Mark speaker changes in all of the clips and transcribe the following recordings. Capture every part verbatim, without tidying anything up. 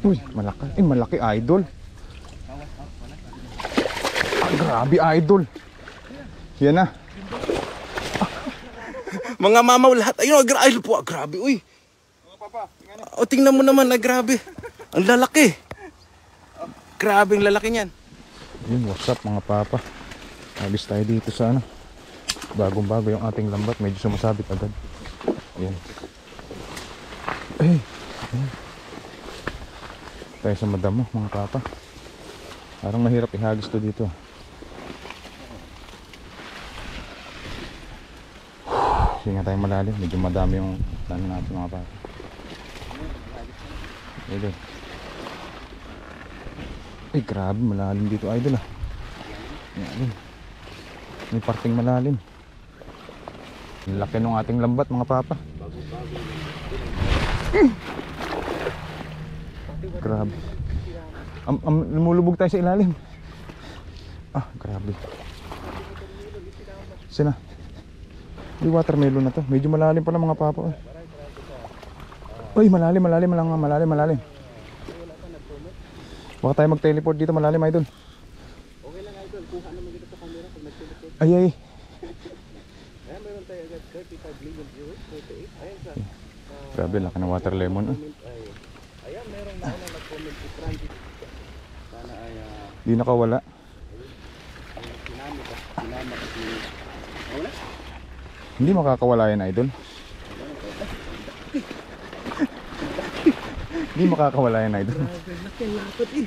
Speaker 1: Uy, malaki. Eh, malaki idol. Ah, grabe idol. Yan na.
Speaker 2: Mga mamaw lahat. Ayun, gra ay po, grabe, uy. O, tingnan mo naman, na grabe. Ang lalaki. Grabe ang lalaki niyan.
Speaker 1: Yun, what's up mga papa. Alis tayo dito sa ano. Bagong bago yung ating lambat. Medyo sumasabit agad. Ayan. Eh, ayan. Tayo sa madamo mga papa. Parang mahirap ihagis to dito. Sige nga tayo malalim. Medyo madami yung plano natin mga papa. Idol. Ay grabe, malalim dito idol ah. Ayan. May parting malalim. Laki ng ating lambat mga papa. Grabe. Am, am, lumulubog tayo sa ilalim. Ah, grabe. Sina? Di watermelon na to. Medyo malalim pala mga papa. Eh. Uy, malalim, malalim lang, malalim, malalim. Baka tayo mag-teleport dito, malalim idol.
Speaker 2: Okay lang idol, kuha naman dito sa camera pag nag-teleport.
Speaker 1: Ay, ay.
Speaker 2: Ayan, meron tayo agad thirty-five million viewers, thirty-eight. Ayan sa...
Speaker 1: Grabe, laki ng water lemon. Ah.
Speaker 2: Ayan, merong nauna nag-comment si Francis. Sana ay... Uh,
Speaker 1: Di nakawala.
Speaker 2: ang sinamit at sinamit at ni... Wala?
Speaker 1: Hindi makakawala yan idol. Hindi makakawala yan idol.
Speaker 2: Grabe, laki ang lapot eh.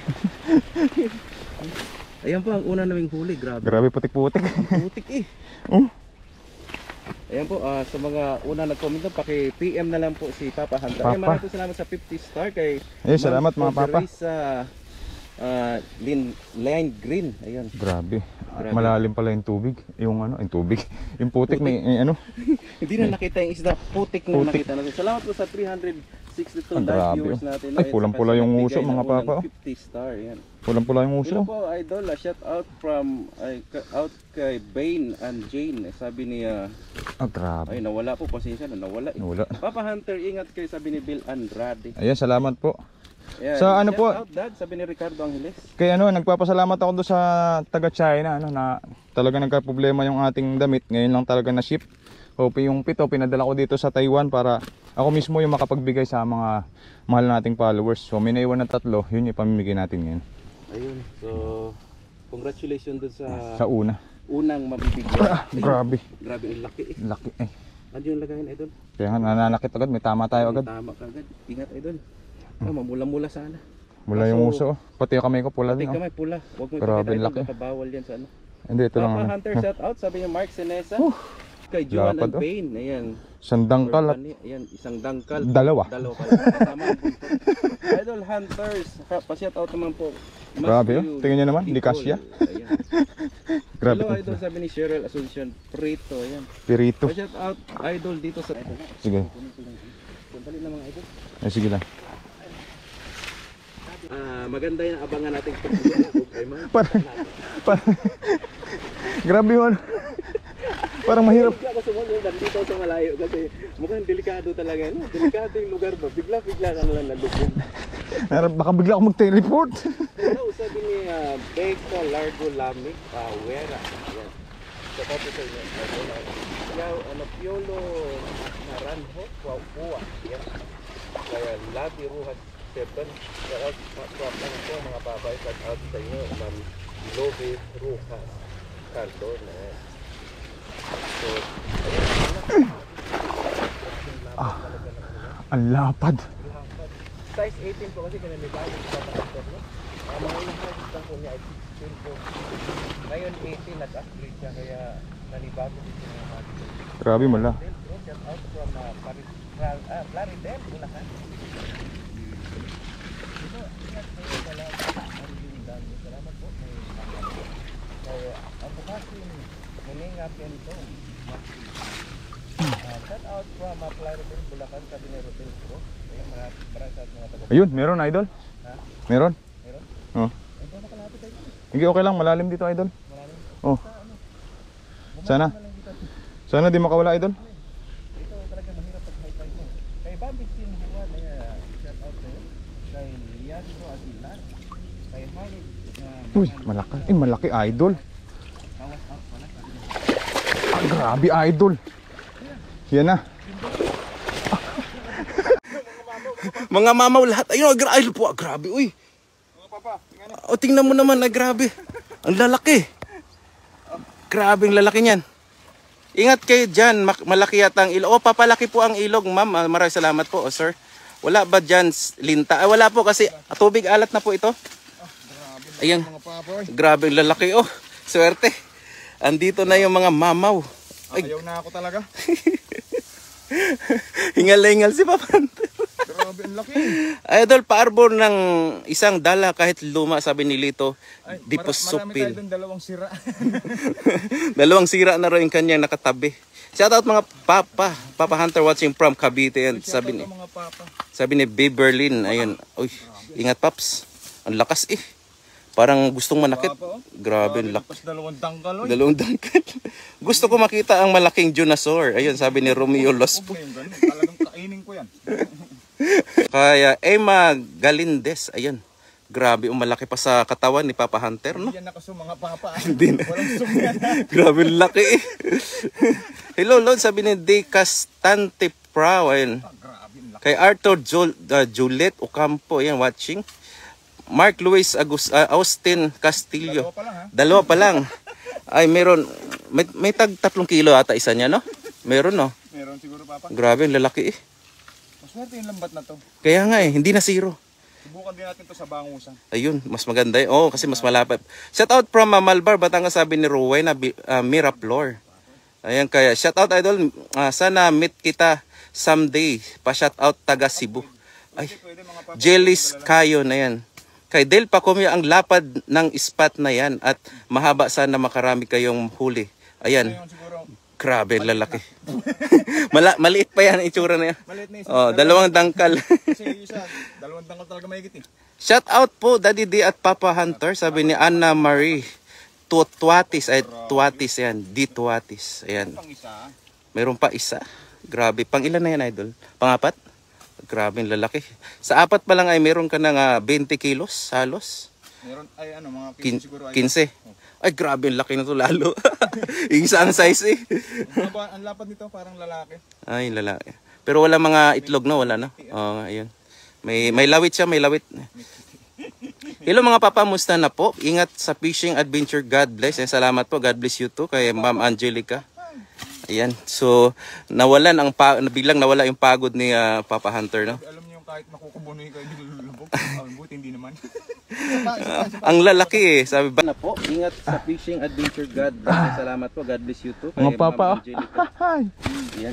Speaker 2: Ayan po ang una naming huli, grabe.
Speaker 1: Grabe, putik-putik.
Speaker 2: Putik eh.
Speaker 1: Oh.
Speaker 2: Ayan po, uh, sa mga una nag-comment na, paki-P M na lang po si Papa Hunter.
Speaker 1: Papa.
Speaker 2: Ayan, maraming salamat sa fifty star kay...
Speaker 1: Eh, salamat mga papa.
Speaker 2: Sa uh, Lin, Line Green. Ayan.
Speaker 1: Grabe.
Speaker 2: Grabe.
Speaker 1: Malalim pala yung tubig. Yung ano, yung tubig. Yung putik,
Speaker 2: Putik.
Speaker 1: may eh, ano.
Speaker 2: Hindi na nakita yung isda, putik na
Speaker 1: Putik.
Speaker 2: nakita natin. Salamat po sa three hundred sixty-two
Speaker 1: Ang
Speaker 2: live
Speaker 1: grabe,
Speaker 2: viewers
Speaker 1: oh.
Speaker 2: natin.
Speaker 1: Ay,
Speaker 2: Ayan,
Speaker 1: pulang-pula
Speaker 2: saka
Speaker 1: yung
Speaker 2: nagbigay
Speaker 1: uso,
Speaker 2: ng
Speaker 1: mga
Speaker 2: unang
Speaker 1: papa, oh.
Speaker 2: fifty star, yan.
Speaker 1: Pulang-pula yung uso.
Speaker 2: Hello po idol, uh, shout out from ay, ka- out kay Bane and Jane. Sabi niya,
Speaker 1: Ah, grabe.
Speaker 2: ay nawala po, pasensya na nawala. Eh.
Speaker 1: Wala.
Speaker 2: Papa Hunter, ingat kayo, sabi ni Bill Andrade.
Speaker 1: Ayan, salamat po.
Speaker 2: Ayan,
Speaker 1: Sa ano
Speaker 2: shout
Speaker 1: po?
Speaker 2: out dad, sabi ni Ricardo Angeles.
Speaker 1: Kaya ano, nagpapasalamat ako doon sa taga China ano, na talaga nagka-problema yung ating damit. Ngayon lang talaga na ship. Hope yung pito pinadala ko dito sa Taiwan para ako mismo yung makapagbigay sa mga mahal nating followers. So may naiwan na tatlo, yun yung pamimigay natin ngayon.
Speaker 2: Ayun, so congratulations dun sa
Speaker 1: Sa una.
Speaker 2: unang mabibigyan.
Speaker 1: Ah, grabe.
Speaker 2: Grabe ang laki eh.
Speaker 1: Laki eh.
Speaker 2: Ano yung lagayin idol?
Speaker 1: Kaya nga nananakit agad, may tama tayo agad.
Speaker 2: Tama ka agad. Ingat idol. Oh, mamula-mula sana.
Speaker 1: Mula yung uso. Oh. Pati yung kamay ko pula
Speaker 2: Pati
Speaker 1: din. Oh.
Speaker 2: kamay pula. Huwag mo
Speaker 1: Grabe,
Speaker 2: ipakita idol,
Speaker 1: laki.
Speaker 2: baka bawal yan sa ano.
Speaker 1: Hindi, ito lang.
Speaker 2: Papa
Speaker 1: Ano.
Speaker 2: Hunter shout out, sabi niya Mark Senesa.
Speaker 1: Uh,
Speaker 2: Kay Joan
Speaker 1: lapad,
Speaker 2: and
Speaker 1: oh.
Speaker 2: Payne. Ayan.
Speaker 1: Sandangkal at
Speaker 2: Ayan, isang dangkal.
Speaker 1: dalawa.
Speaker 2: Dalawa pala. Kasama ang buntot. Idol Hunters. Pa-shout out naman po. Mas
Speaker 1: Grabe, oh.
Speaker 2: view,
Speaker 1: Tingnan niyo naman, hindi
Speaker 2: people.
Speaker 1: kasya.
Speaker 2: Ayan.
Speaker 1: Grabe.
Speaker 2: Hello idol, sabi ni Cheryl Asuncion Prito. Ayan.
Speaker 1: Pirito.
Speaker 2: Pa-shout out idol dito sa...
Speaker 1: Sige.
Speaker 2: Sandali na mga idol.
Speaker 1: Ay, sige lang.
Speaker 2: Ah, maganda yung abangan natin pag-ibig kay mga.
Speaker 1: Parang, parang, grabe yun. Parang mahirap.
Speaker 2: Bigla ka sumunod dito sa malayo kasi mukhang delikado talaga. No? Delikado yung lugar ba? Bigla-bigla ka na lang nalubog.
Speaker 1: Baka bigla ako mag-teleport.
Speaker 2: Hello, sabi ni uh, Beko Largo Lami, Pawera. Yan. Sa tapos sa inyo. Yaw, ano, Piolo Naranjo, Kuwa. Yan. Kaya Labi Ruhas seven. Shout out ano po mga papay. Shout out sa inyo. Ma'am Lobe Ruhas. Cardon. Yan. So, ayan.
Speaker 1: Ah, ang lapad.
Speaker 2: Size eighteen po kasi kinalibago sa mga no? Ang mga ilang size lang po niya ay sixteen po. Ngayon eighteen nag-upgrade siya kaya nalibago dito yung mga dito.
Speaker 1: Grabe mala.
Speaker 2: Shout out from uh, Paris, uh, Plaridel, Bulacan. Dito, ingat kayo sa lahat. Salamat po. Kaya ang bukasin, Meninga Pento. Shout out from uh, Plaridel, Bulacan, sabi ni Rodel Pro. Ayun, maraming mga taga.
Speaker 1: Ayun, meron idol.
Speaker 2: Ha?
Speaker 1: Meron?
Speaker 2: Meron?
Speaker 1: Oh.
Speaker 2: Ay, baka kalapit tayo.
Speaker 1: Hindi, okay lang, malalim dito idol.
Speaker 2: Malalim.
Speaker 1: Oh.
Speaker 2: Sa ano?
Speaker 1: Sana.
Speaker 2: Bumaba na lang dito.
Speaker 1: Sana di makawala idol.
Speaker 2: Ito talaga mahirap pag high tide mo. Kay Bambi Team Juan, ay shout out sa'yo. Kay Yan bro, atilan. Kaya hangin.
Speaker 1: Uy, malaki. Eh, malaki idol.
Speaker 2: Kawas out pala.
Speaker 1: Ah, grabe idol. Yan na.
Speaker 2: Mga mamaw lahat. Ayun, gra ay po, grabe. Uy.
Speaker 1: Mga papa, tingnan niyo.
Speaker 2: O, tingnan mo naman na grabe. Ang lalaki. Grabe ang lalaki niyan. Ingat kayo dyan. Mak- malaki yata ang ilog. O, papalaki po ang ilog, ma'am. Ah, maraming salamat po, oh, sir. Wala ba dyan s- linta? Ah, wala po kasi tubig alat na po ito. Ayan.
Speaker 1: Mga papa, oy.
Speaker 2: Grabe ang lalaki. Oh, swerte. Andito na yung mga mamaw. Ay,
Speaker 1: Ayaw na ako talaga.
Speaker 2: hingal na hingal si Papa Hunter.
Speaker 1: Grabe, ang laki.
Speaker 2: Idol, paarbor ng isang dala kahit luma, sabi ni Lito.
Speaker 1: Ay,
Speaker 2: Di po
Speaker 1: mara- marami tayo
Speaker 2: supil.
Speaker 1: dun, dalawang sira.
Speaker 2: Dalawang sira na rin yung kanyang nakatabi. Shout out mga papa. Papa Hunter watching from Cavite. Yan. Sabi ni,
Speaker 1: Shoutout mga papa.
Speaker 2: sabi ni B. Berlin. Ayun. Uy, ingat paps. Ang lakas eh. Parang gustong manakit.
Speaker 1: Papa, oh.
Speaker 2: Grabe, ang laki.
Speaker 1: Tapos dalawang tangkal, oy.
Speaker 2: Dalawang dangkal. Gusto ko makita ang malaking dinosaur. Ayun, sabi ni Romeo Lospo.
Speaker 1: Huwag na yung ganun. Talagang kainin ko yan.
Speaker 2: Kaya Emma Galindes. Ayun. Grabe, umalaki pa sa katawan ni Papa Hunter, no?
Speaker 1: Hindi yan nakaso mga papa.
Speaker 2: Hindi na.
Speaker 1: Walang zoom yan.
Speaker 2: Grabe laki eh. Hello Lord, sabi ni De Castante Prao. Ayun.
Speaker 1: Ah, grabe, ang laki.
Speaker 2: Kay Arthur Jul uh, Juliet Ocampo, ayan, watching. Mark Luis Agus uh, Austin Castillo.
Speaker 1: Dalawa pa lang, ha?
Speaker 2: Dalawa pa lang. Ay, meron. May, may tag tatlong kilo ata isa niya, no? Meron, no?
Speaker 1: Meron siguro papa.
Speaker 2: Grabe, ang lalaki eh.
Speaker 1: Maswerte yung lambat na to.
Speaker 2: Kaya nga eh, hindi na zero.
Speaker 1: Subukan din natin to sa bangusan.
Speaker 2: Ayun, mas maganda eh. Oo, kasi mas malapit. Shout out from uh, Malbar, Batangas, sabi ni Rowena uh, Miraflor. Ayan, kaya shout out idol. Uh, sana meet kita someday. Pa-shout out taga Cebu. Ay,
Speaker 1: Pwede mga papa.
Speaker 2: Jelis Kayo na yan. Kay Del Pacomio ang lapad ng spot na yan at mahaba sana makarami kayong huli. Ayan,
Speaker 1: Ngayon siguro,
Speaker 2: grabe, lalaki. Mala maliit pa yan, itsura na yan.
Speaker 1: maliit na isa.
Speaker 2: Oh, dalawang dangkal.
Speaker 1: Kasi isa, dalawang tangkal talaga mahigit eh.
Speaker 2: Shout out po Daddy D at Papa Hunter, sabi ni Anna Marie. Tuatis, ay Tuatis yan, D Tuatis. Ayan.
Speaker 1: Pang isa.
Speaker 2: Mayroon pa isa. Grabe, pang ilan na yan idol? Pangapat? Grabe, ang lalaki. Sa apat pa lang ay meron ka ng uh, twenty kilos halos.
Speaker 1: Meron, ay ano, mga
Speaker 2: Kin-
Speaker 1: quince siguro. Ay,
Speaker 2: quince. Ay, grabe, ang laki na to lalo. Isa ang size eh.
Speaker 1: Ang lapa- ang lapad nito, parang lalaki.
Speaker 2: Ay, lalaki. Pero wala mga itlog no, wala no. Oo, ayun. May may lawit siya, may lawit. Hello mga papa, musta na po? Ingat sa fishing adventure. God bless. And salamat po. God bless you too kay Ma'am Angelica. Ayan. So, nawalan ang pa biglang nawala yung pagod ni uh, Papa Hunter, no?
Speaker 1: Alam niyo yung kahit makukubunoy kayo nilulubog. Ah, buti hindi naman. Isa pa, isa pa, isa pa.
Speaker 2: Ang lalaki eh. Sabi ba na po, ingat sa fishing adventure. God bless. And salamat po. God bless you too kay
Speaker 1: Mga papa.
Speaker 2: Ma'am Angelica.
Speaker 1: Ay.
Speaker 2: Ayan.